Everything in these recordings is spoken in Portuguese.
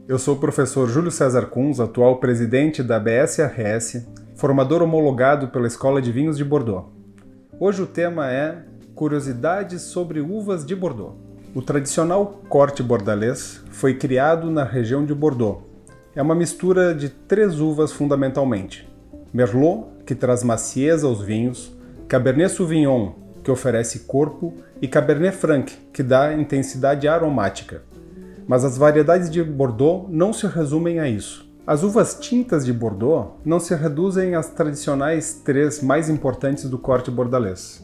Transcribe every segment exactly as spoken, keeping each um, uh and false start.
Eu sou o professor Júlio César Kunz, atual presidente da B S R S, formador homologado pela Escola de Vinhos de Bordeaux. Hoje o tema é curiosidades sobre uvas de Bordeaux. O tradicional corte bordalês foi criado na região de Bordeaux. É uma mistura de três uvas fundamentalmente: Merlot, que traz macieza aos vinhos, Cabernet Sauvignon, que oferece corpo, e Cabernet Franc, que dá intensidade aromática. Mas as variedades de Bordeaux não se resumem a isso. As uvas tintas de Bordeaux não se reduzem às tradicionais três mais importantes do corte bordalês.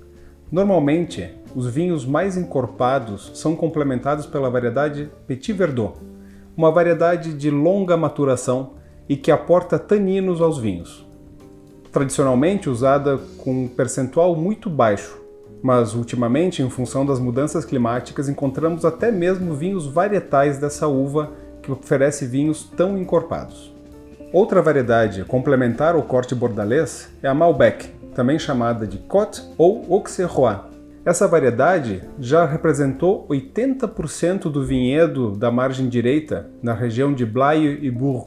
Normalmente, os vinhos mais encorpados são complementados pela variedade Petit Verdot, uma variedade de longa maturação e que aporta taninos aos vinhos. Tradicionalmente usada com um percentual muito baixo, mas ultimamente, em função das mudanças climáticas, encontramos até mesmo vinhos varietais dessa uva que oferece vinhos tão encorpados. Outra variedade complementar ao corte bordalês é a Malbec, também chamada de Côte ou Auxerrois. Essa variedade já representou oitenta por cento do vinhedo da margem direita na região de Blaye e Bourg,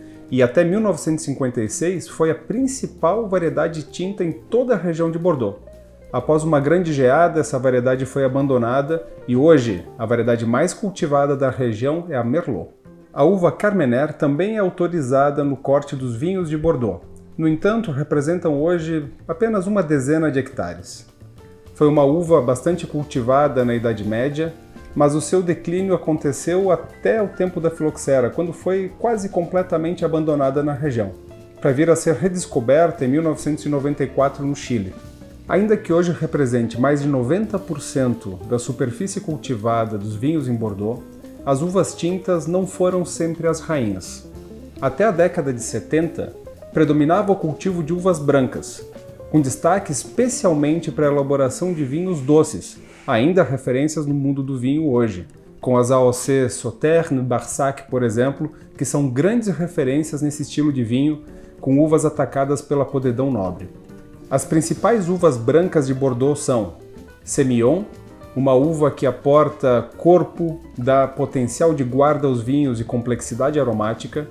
e até mil novecentos e cinquenta e seis foi a principal variedade tinta em toda a região de Bordeaux. Após uma grande geada, essa variedade foi abandonada e hoje a variedade mais cultivada da região é a Merlot. A uva Carmenère também é autorizada no corte dos vinhos de Bordeaux. No entanto, representam hoje apenas uma dezena de hectares. Foi uma uva bastante cultivada na Idade Média, mas o seu declínio aconteceu até o tempo da filoxera, quando foi quase completamente abandonada na região, para vir a ser redescoberta em mil novecentos e noventa e quatro no Chile. Ainda que hoje represente mais de noventa por cento da superfície cultivada dos vinhos em Bordeaux, as uvas tintas não foram sempre as rainhas. Até a década de setenta, predominava o cultivo de uvas brancas, com destaque especialmente para a elaboração de vinhos doces, ainda referências no mundo do vinho hoje, com as A O C Sauternes, Barsac, por exemplo, que são grandes referências nesse estilo de vinho, com uvas atacadas pela podridão nobre. As principais uvas brancas de Bordeaux são Semillon, uma uva que aporta corpo, dá potencial de guarda aos vinhos e complexidade aromática,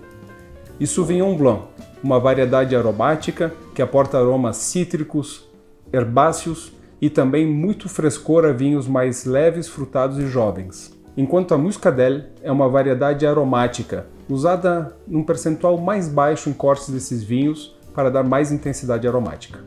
e Sauvignon Blanc, uma variedade aromática que aporta aromas cítricos, herbáceos e também muito frescor a vinhos mais leves, frutados e jovens. Enquanto a Muscadelle é uma variedade aromática, usada num percentual mais baixo em cortes desses vinhos para dar mais intensidade aromática.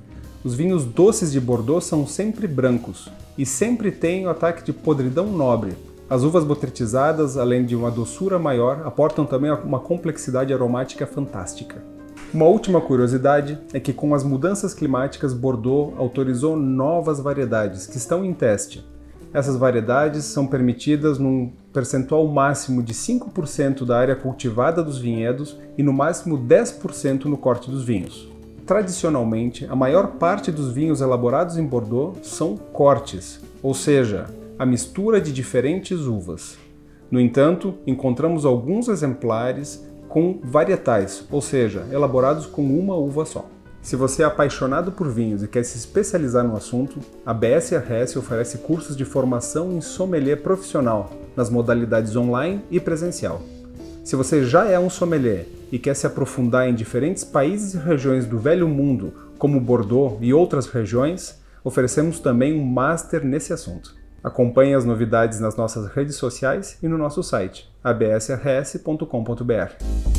Os vinhos doces de Bordeaux são sempre brancos e sempre têm o ataque de podridão nobre. As uvas botritizadas, além de uma doçura maior, aportam também uma complexidade aromática fantástica. Uma última curiosidade é que com as mudanças climáticas, Bordeaux autorizou novas variedades que estão em teste. Essas variedades são permitidas num percentual máximo de cinco por cento da área cultivada dos vinhedos e no máximo dez por cento no corte dos vinhos. Tradicionalmente, a maior parte dos vinhos elaborados em Bordeaux são cortes, ou seja, a mistura de diferentes uvas. No entanto, encontramos alguns exemplares com varietais, ou seja, elaborados com uma uva só. Se você é apaixonado por vinhos e quer se especializar no assunto, a B S R S oferece cursos de formação em sommelier profissional, nas modalidades online e presencial. Se você já é um sommelier e quer se aprofundar em diferentes países e regiões do Velho Mundo, como Bordeaux e outras regiões, oferecemos também um Master nesse assunto. Acompanhe as novidades nas nossas redes sociais e no nosso site, a b s r s ponto com ponto b r.